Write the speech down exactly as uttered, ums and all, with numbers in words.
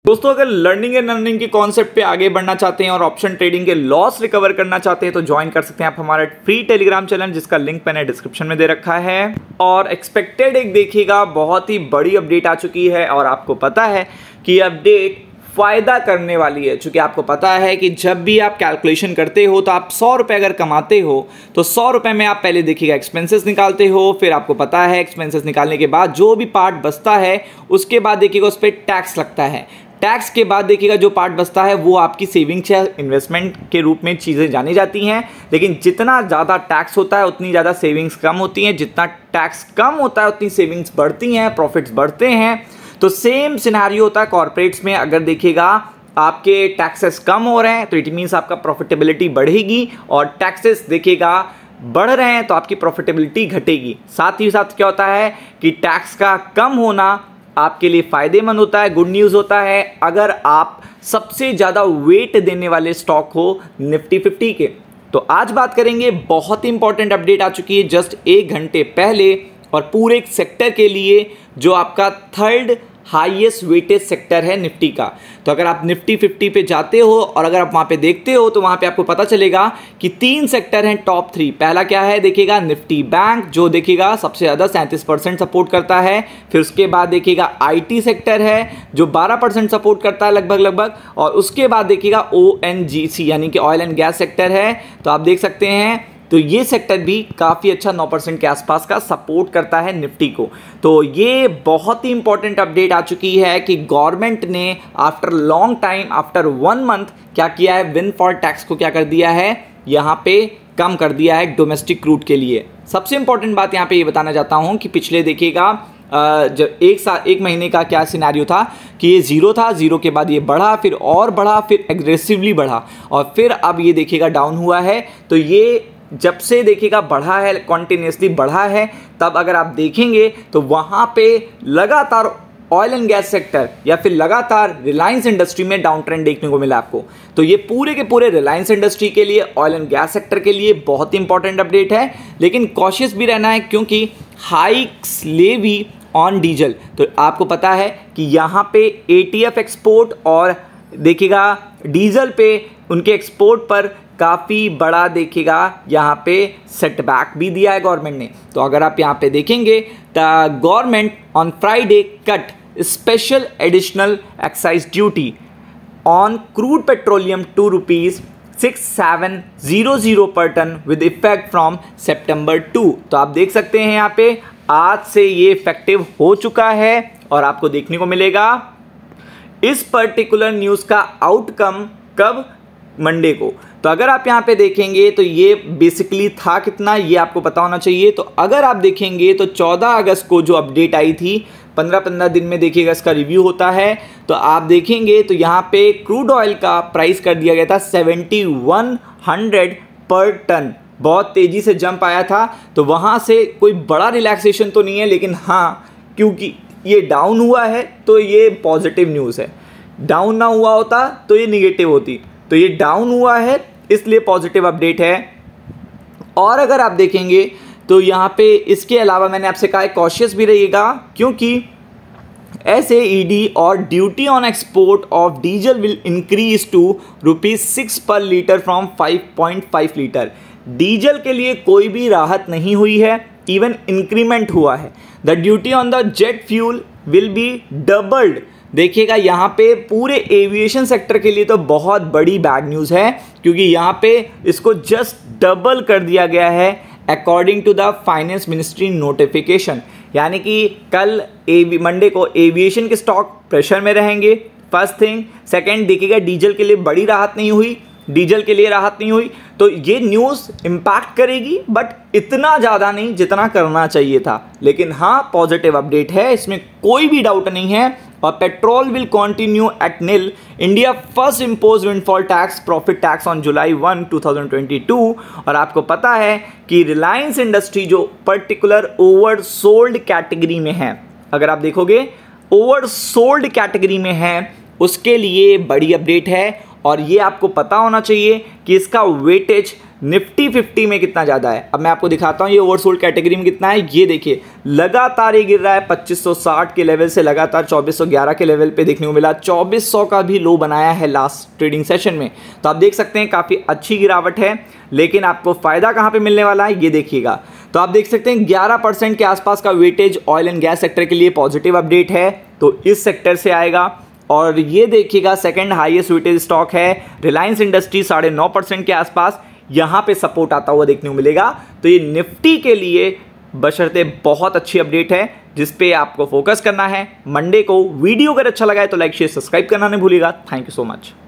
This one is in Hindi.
दोस्तों अगर लर्निंग एंड अर्निंग के कॉन्सेप्ट पे आगे बढ़ना चाहते हैं और ऑप्शन ट्रेडिंग के लॉस रिकवर करना चाहते हैं तो ज्वाइन कर सकते हैं आप हमारा फ्री टेलीग्राम चैनल, जिसका लिंक मैंने डिस्क्रिप्शन में दे रखा है। और एक्सपेक्टेड एक देखिएगा बहुत ही बड़ी अपडेट आ चुकी है और आपको पता है कि अपडेट फायदा करने वाली है, क्योंकि आपको पता है कि जब भी आप कैलकुलेशन करते हो तो आप सौ रुपए अगर कमाते हो तो सौ रुपए में आप पहले देखिएगा एक्सपेंसेस निकालते हो, फिर आपको पता है एक्सपेंसेस निकालने के बाद जो भी पार्ट बचता है उसके बाद देखिएगा उस पर टैक्स लगता है। टैक्स के बाद देखिएगा जो पार्ट बचता है वो आपकी सेविंग्स या इन्वेस्टमेंट के रूप में चीज़ें जानी जाती हैं। लेकिन जितना ज़्यादा टैक्स होता है उतनी ज़्यादा सेविंग्स कम होती हैं, जितना टैक्स कम होता है उतनी सेविंग्स बढ़ती हैं, प्रॉफिट्स बढ़ते हैं। तो सेम सिनेरियो होता है कॉर्पोरेट्स में। अगर देखिएगा आपके टैक्सेस कम हो रहे हैं तो इट मीन्स आपका प्रॉफिटेबिलिटी बढ़ेगी, और टैक्सेस देखिएगा बढ़ रहे हैं तो आपकी प्रॉफिटेबिलिटी घटेगी। साथ ही साथ क्या होता है कि टैक्स का कम होना आपके लिए फायदेमंद होता है, गुड न्यूज़ होता है अगर आप सबसे ज़्यादा वेट देने वाले स्टॉक हो निफ्टी फिफ्टी के। तो आज बात करेंगे, बहुत ही इंपॉर्टेंट अपडेट आ चुकी है जस्ट एक घंटे पहले, और पूरे एक सेक्टर के लिए जो आपका थर्ड हाईएस्ट वेटेज सेक्टर है निफ्टी का। तो अगर आप निफ्टी फिफ्टी पे जाते हो और अगर आप वहाँ पे देखते हो तो वहाँ पे आपको पता चलेगा कि तीन सेक्टर हैं टॉप थ्री। पहला क्या है देखिएगा निफ्टी बैंक, जो देखिएगा सबसे ज़्यादा सैंतीस परसेंट सपोर्ट करता है। फिर उसके बाद देखिएगा आईटी सेक्टर है जो बारह परसेंट सपोर्ट करता है लगभग लगभग, और उसके बाद देखिएगा ओएनजीसी यानी कि ऑयल एंड गैस सेक्टर है। तो आप देख सकते हैं तो ये सेक्टर भी काफ़ी अच्छा नौ परसेंट के आसपास का सपोर्ट करता है निफ्टी को। तो ये बहुत ही इंपॉर्टेंट अपडेट आ चुकी है कि गवर्नमेंट ने after long time, after one month क्या किया है, विंडफॉल टैक्स को क्या कर दिया है, यहाँ पे कम कर दिया है डोमेस्टिक क्रूड के लिए। सबसे इंपॉर्टेंट बात यहाँ पे ये बताना चाहता हूँ कि पिछले देखिएगा जब एक साल एक महीने का क्या सिनेरियो था कि ये जीरो था, जीरो के बाद ये बढ़ा, फिर और बढ़ा, फिर एग्रेसिवली बढ़ा, और फिर अब ये देखिएगा डाउन हुआ है। तो ये जब से देखिएगा बढ़ा है, कॉन्टिन्यूसली बढ़ा है, तब अगर आप देखेंगे तो वहाँ पे लगातार ऑयल एंड गैस सेक्टर या फिर लगातार रिलायंस इंडस्ट्री में डाउन ट्रेंड देखने को मिला आपको। तो ये पूरे के पूरे रिलायंस इंडस्ट्री के लिए, ऑयल एंड गैस सेक्टर के लिए बहुत ही इंपॉर्टेंट अपडेट है। लेकिन कॉशियस भी रहना है क्योंकि हाइक्स लेवी ऑन डीजल, तो आपको पता है कि यहाँ पे एटीएफ एक्सपोर्ट और देखिएगा डीजल पे उनके एक्सपोर्ट पर काफ़ी बड़ा देखिएगा यहाँ पे सेटबैक भी दिया है गवर्नमेंट ने। तो अगर आप यहाँ पे देखेंगे the government on Friday cut special additional excise duty on crude petroleum to rupees six seven zero zero per ton with effect from September two. तो आप देख सकते हैं यहाँ पे आज से ये इफेक्टिव हो चुका है और आपको देखने को मिलेगा इस पर्टिकुलर न्यूज़ का आउटकम कब, मंडे को। तो अगर आप यहाँ पे देखेंगे तो ये बेसिकली था कितना, ये आपको पता होना चाहिए। तो अगर आप देखेंगे तो चौदह अगस्त को जो अपडेट आई थी, पंद्रह पंद्रह दिन में देखिएगा इसका रिव्यू होता है। तो आप देखेंगे तो यहाँ पे क्रूड ऑयल का प्राइस कर दिया गया था seventy one hundred per ton, बहुत तेज़ी से जंप आया था। तो वहाँ से कोई बड़ा रिलैक्सेशन तो नहीं है, लेकिन हाँ क्योंकि ये डाउन हुआ है तो ये पॉजिटिव न्यूज़ है। डाउन ना हुआ होता तो ये निगेटिव होती। तो ये डाउन हुआ है इसलिए पॉजिटिव अपडेट है। और अगर आप देखेंगे तो यहाँ पे इसके अलावा मैंने आपसे कहा है कॉशियस भी रहिएगा, क्योंकि एस ए ई डी और duty on export of diesel will increase to rupees six per litre from five point five litre. Diesel के लिए कोई भी राहत नहीं हुई है, इवन इंक्रीमेंट हुआ है। The duty on the jet fuel will be doubled. देखिएगा यहाँ पे पूरे एविएशन सेक्टर के लिए तो बहुत बड़ी बैड न्यूज़ है, क्योंकि यहाँ पे इसको जस्ट डबल कर दिया गया है according to the finance ministry notification. यानी कि कल एवी मंडे को एविएशन के स्टॉक प्रेशर में रहेंगे, फर्स्ट थिंग। सेकंड देखिएगा डीजल के लिए बड़ी राहत नहीं हुई, डीजल के लिए राहत नहीं हुई। तो ये न्यूज़ इम्पैक्ट करेगी, बट इतना ज़्यादा नहीं जितना करना चाहिए था। लेकिन हाँ पॉजिटिव अपडेट है, इसमें कोई भी डाउट नहीं है। और petrol will continue at nil. India first impose windfall tax profit tax on July one two thousand twenty two. और आपको पता है कि रिलायंस इंडस्ट्री जो पर्टिकुलर ओवर सोल्ड कैटेगरी में है, अगर आप देखोगे ओवर सोल्ड कैटेगरी में है, उसके लिए बड़ी अपडेट है। और ये आपको पता होना चाहिए कि इसका वेटेज निफ्टी फिफ्टी में कितना ज्यादा है, अब मैं आपको दिखाता हूं ये ओवरसोल्ड कैटेगरी में कितना है। ये देखिए लगातार ये गिर रहा है पच्चीस सौ साठ के लेवल से लगातार चौबीस सौ ग्यारह के लेवल पे देखने को मिला। चौबीस सौ का भी लो बनाया है लास्ट ट्रेडिंग सेशन में। तो आप देख सकते हैं काफी अच्छी गिरावट है, लेकिन आपको फायदा कहां पे मिलने वाला है ये देखिएगा। तो आप देख सकते हैं ग्यारह परसेंट के आसपास का weightage oil and gas sector के लिए पॉजिटिव अपडेट है, तो इस सेक्टर से आएगा। और ये देखिएगा सेकंड हाईएस्ट वेटेज स्टॉक है रिलायंस इंडस्ट्री, साढ़े नौ परसेंट के आसपास, यहां पे सपोर्ट आता हुआ देखने को मिलेगा। तो ये निफ्टी के लिए बशर्ते बहुत अच्छी अपडेट है जिस पे आपको फोकस करना है मंडे को। वीडियो अगर अच्छा लगा है तो लाइक शेयर सब्सक्राइब करना नहीं भूलिएगा। Thank you so much.